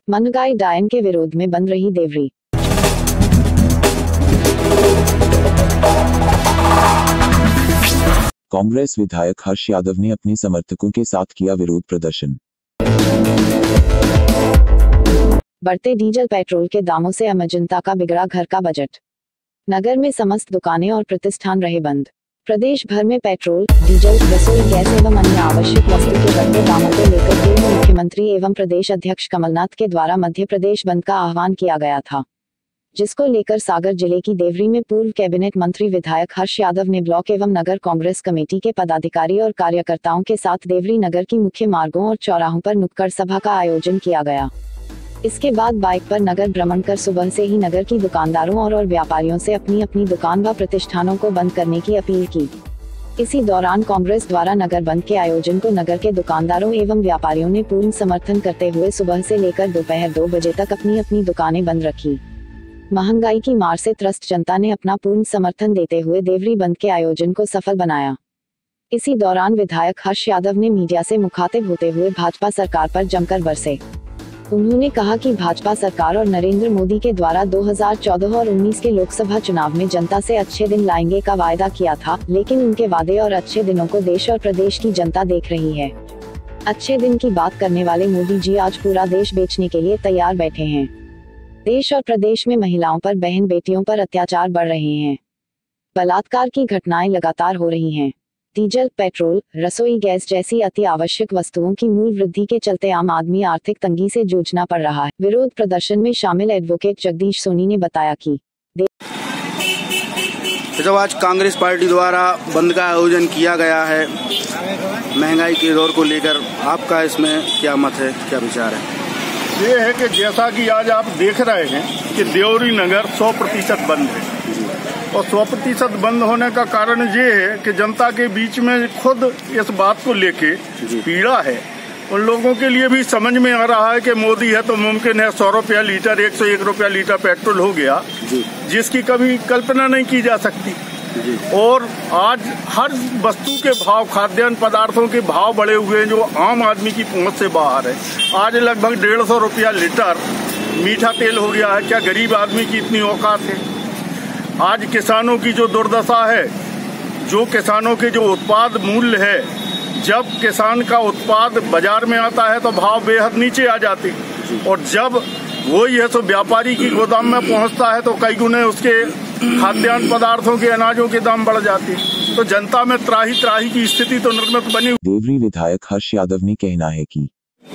महंगाई डायन के विरोध में बंद रही देवरी। कांग्रेस विधायक हर्ष यादव ने अपने समर्थकों के साथ किया विरोध प्रदर्शन। बढ़ते डीजल पेट्रोल के दामों से आम जनता का बिगड़ा घर का बजट। नगर में समस्त दुकानें और प्रतिष्ठान रहे बंद। प्रदेश भर में पेट्रोल, डीजल, रसोई गैस एवं अन्य आवश्यक वस्तु के बढ़ते दामों को लेकर पूर्व मुख्यमंत्री एवं प्रदेश अध्यक्ष कमलनाथ के द्वारा मध्य प्रदेश बंद का आह्वान किया गया था, जिसको लेकर सागर जिले की देवरी में पूर्व कैबिनेट मंत्री विधायक हर्ष यादव ने ब्लॉक एवं नगर कांग्रेस कमेटी के पदाधिकारी और कार्यकर्ताओं के साथ देवरी नगर की मुख्य मार्गों और चौराहों पर नुक्कड़ सभा का आयोजन किया गया। इसके बाद बाइक पर नगर भ्रमण कर सुबह से ही नगर की दुकानदारों और व्यापारियों से अपनी अपनी दुकान व प्रतिष्ठानों को बंद करने की अपील की। इसी दौरान कांग्रेस द्वारा नगर बंद के आयोजन को नगर के दुकानदारों एवं व्यापारियों ने पूर्ण समर्थन करते हुए सुबह से लेकर दोपहर 2 बजे तक अपनी अपनी दुकानें बंद रखी। महंगाई की मार से त्रस्त जनता ने अपना पूर्ण समर्थन देते हुए देवरी बंद के आयोजन को सफल बनाया। इसी दौरान विधायक हर्ष यादव ने मीडिया से मुखातिब होते हुए भाजपा सरकार पर जमकर बरसे। उन्होंने कहा कि भाजपा सरकार और नरेंद्र मोदी के द्वारा 2014 और 19 के लोकसभा चुनाव में जनता से अच्छे दिन लाएंगे का वायदा किया था, लेकिन उनके वादे और अच्छे दिनों को देश और प्रदेश की जनता देख रही है। अच्छे दिन की बात करने वाले मोदी जी आज पूरा देश बेचने के लिए तैयार बैठे हैं। देश और प्रदेश में महिलाओं पर, बहन बेटियों पर अत्याचार बढ़ रहे हैं। बलात्कार की घटनाएं लगातार हो रही हैं। डीजल, पेट्रोल, रसोई गैस जैसी अति आवश्यक वस्तुओं की मूल्य वृद्धि के चलते आम आदमी आर्थिक तंगी से जूझना पड़ रहा है। विरोध प्रदर्शन में शामिल एडवोकेट जगदीश सोनी ने बताया कि जब आज कांग्रेस पार्टी द्वारा बंद का आयोजन किया गया है महंगाई के दौर को लेकर, आपका इसमें क्या मत है, क्या विचार है? ये है कि जैसा कि आज आप देख रहे हैं कि देवरी नगर 100% बंद है, और 100% बंद होने का कारण ये है कि जनता के बीच में खुद इस बात को लेके पीड़ा है। उन लोगों के लिए भी समझ में आ रहा है कि मोदी है तो मुमकिन है 100 रुपया लीटर, 101 रुपया लीटर पेट्रोल हो गया, जिसकी कभी कल्पना नहीं की जा सकती। और आज हर वस्तु के भाव, खाद्यान्न पदार्थों के भाव बढ़े हुए हैं जो आम आदमी की पहुंच से बाहर है। आज लगभग 150 रुपया लीटर मीठा तेल हो गया है। क्या गरीब आदमी की इतनी औकात है? आज किसानों की जो दुर्दशा है, जो किसानों के जो उत्पाद मूल्य है, जब किसान का उत्पाद बाजार में आता है तो भाव बेहद नीचे आ जाते, और जब वही है तो व्यापारी की गोदाम में पहुंचता है तो कई गुने उसके खाद्यान्न पदार्थों के, अनाजों के दाम बढ़ जाते। तो जनता में त्राही की स्थिति तो निर्मित बनी। देवरी विधायक हर्ष यादव ने कहना है कि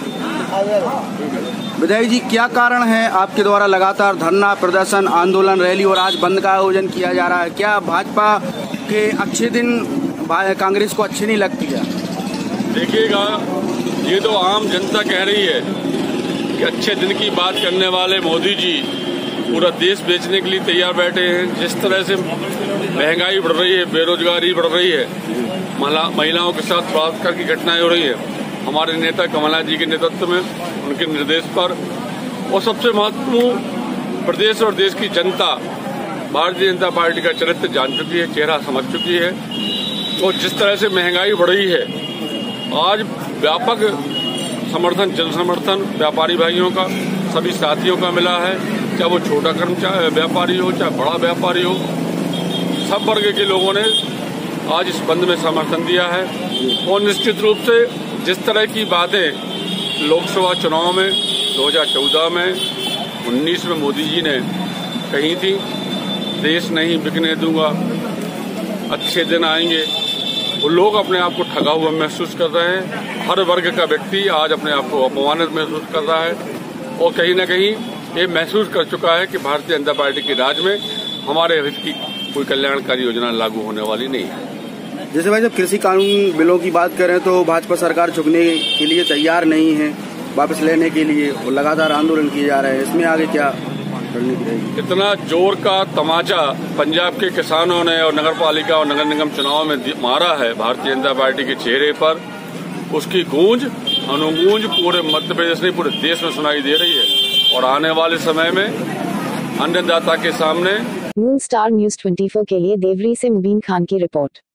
विधायक जी, क्या कारण है आपके द्वारा लगातार धरना प्रदर्शन, आंदोलन, रैली और आज बंद का आयोजन किया जा रहा है? क्या भाजपा के अच्छे दिन कांग्रेस को अच्छी नहीं लगती है? देखिएगा, ये तो आम जनता कह रही है कि अच्छे दिन की बात करने वाले मोदी जी पूरा देश बेचने के लिए तैयार बैठे हैं। जिस तरह से महंगाई बढ़ रही है, बेरोजगारी बढ़ रही है, महिलाओं के साथ बलात्कार की घटनाएं हो रही है, हमारे नेता कमलनाथ जी के नेतृत्व में, उनके निर्देश पर, और सबसे महत्वपूर्ण, प्रदेश और देश की जनता भारतीय जनता पार्टी का चरित्र जान चुकी है, चेहरा समझ चुकी है। और जिस तरह से महंगाई बढ़ रही है, आज व्यापक समर्थन, जन समर्थन व्यापारी भाइयों का, सभी साथियों का मिला है, चाहे वो छोटा कर्मचारी व्यापारी हो, चाहे बड़ा व्यापारी हो, सब वर्ग के लोगों ने आज इस बंद में समर्थन दिया है। और निश्चित रूप से जिस तरह की बातें लोकसभा चुनाव में 2014 में, 19 में मोदी जी ने कही थी, देश नहीं बिकने दूंगा, अच्छे दिन आएंगे, वो लोग अपने आप को ठगा हुआ महसूस कर रहे हैं। हर वर्ग का व्यक्ति आज अपने आप को अपमानित महसूस कर रहा है, और कहीं न कहीं ये महसूस कर चुका है कि भारतीय जनता पार्टी के राज में हमारे हित की कोई कल्याणकारी योजना लागू होने वाली नहीं है। जैसे भाई, जब कृषि कानून बिलों की बात करें तो भाजपा सरकार झुकने के लिए तैयार नहीं है, वापस लेने के लिए वो लगातार आंदोलन किए जा रहे हैं। इसमें आगे क्या रणनीति रहेगी? इतना जोर का तमाचा पंजाब के किसानों ने और नगर पालिका और नगर निगम चुनाव में मारा है भारतीय जनता पार्टी के चेहरे पर, उसकी गूंज, अनुगूंज पूरे मध्य प्रदेश नहीं, पूरे देश में सुनाई दे रही है। और आने वाले समय में अन्नदाता के सामने। मून स्टार न्यूज 24 के लिए देवरी से मुबीन खान की रिपोर्ट।